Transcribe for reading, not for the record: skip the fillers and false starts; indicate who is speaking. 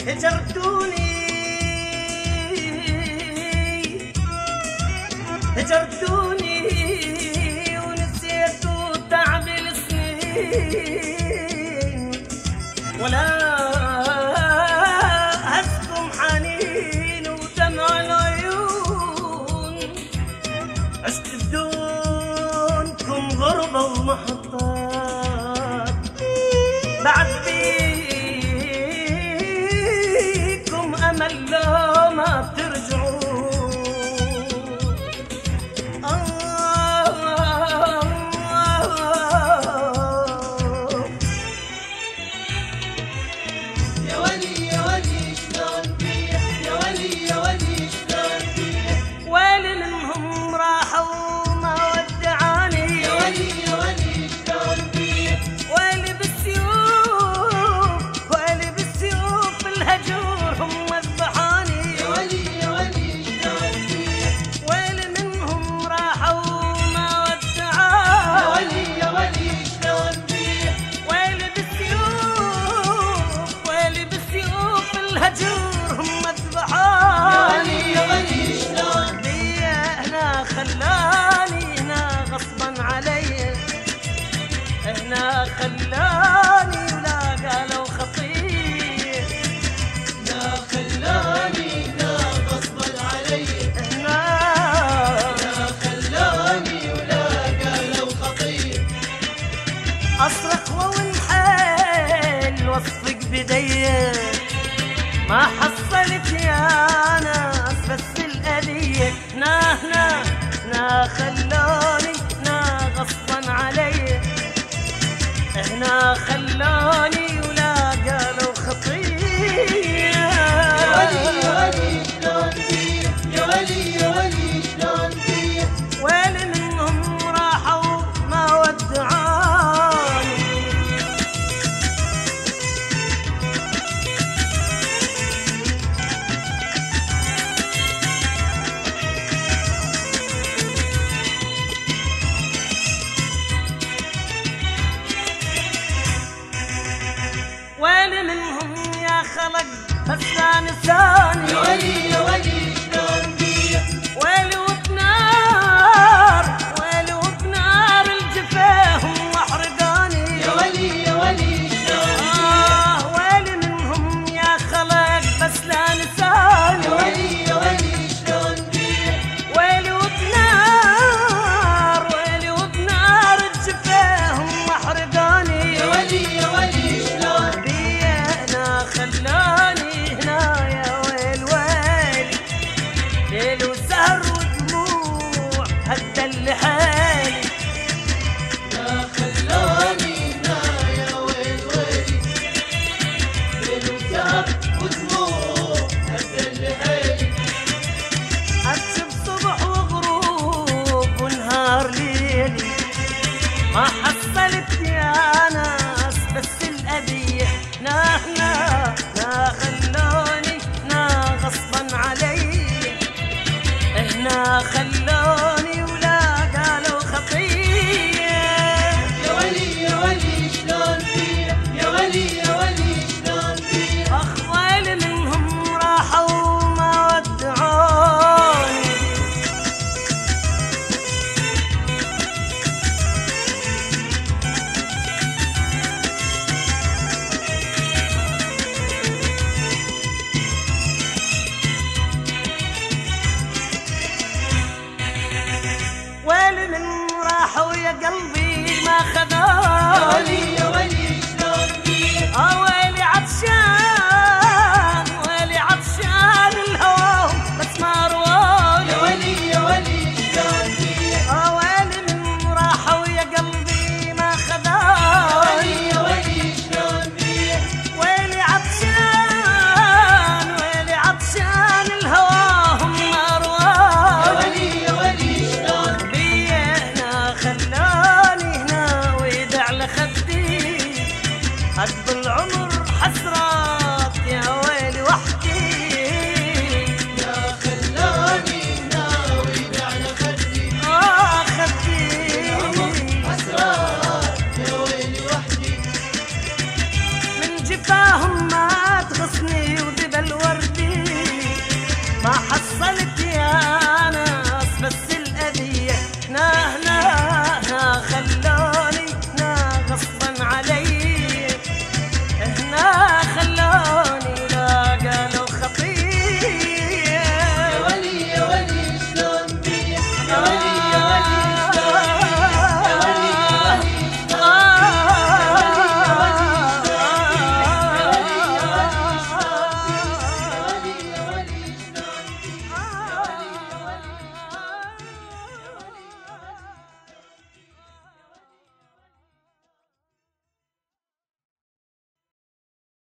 Speaker 1: هجرتوني ونسيتوا تعب السنين، ولا هزكم حنين ودمع العيون. عشت بدونكم غربة ومحطات، بعد فيكم أمل لو ما بترجعوا.
Speaker 2: يا ولي يا ولي شلون بيه، يا ولي يا ولي شلون بيه،
Speaker 1: ويلي منهم راحوا ما ودعاني.
Speaker 2: يا ولي يا ولي شلون بيه،
Speaker 1: ويلي بالسيوف ويلي بالسيوف الهجور هم ذبحاني.
Speaker 2: يا ولي يا ولي شلون بيه،
Speaker 1: ويلي منهم راحوا ما
Speaker 2: يا
Speaker 1: ودعاني.
Speaker 2: ولي يا ولي شلون بيه،
Speaker 1: ويلي بالسيوف الهجور هم ذبحاني.
Speaker 2: يا ولي شلون
Speaker 1: بيه هنا خلاني هنا غصبا علي، هنا خلاني ولا قالوا خطيه.
Speaker 2: لا خلاني لا غصبا علي،
Speaker 1: هنا
Speaker 2: لا خلاني ولا قالوا خطير.
Speaker 1: اصرخ وانحل واصفق بدي، ما حصلت يا ناس بس الأذية. هنا خلوني هنا غصبا علي، هنا خلوني ولا قالوا خطيه.
Speaker 2: يا ولي يا ولي شلون بيه، يا ولي يا ولي شلون بيه،
Speaker 1: ويلي منهم راحوا ما ودعاني. ويلي منهم يا خلق بس لا نساني.
Speaker 2: يا ولي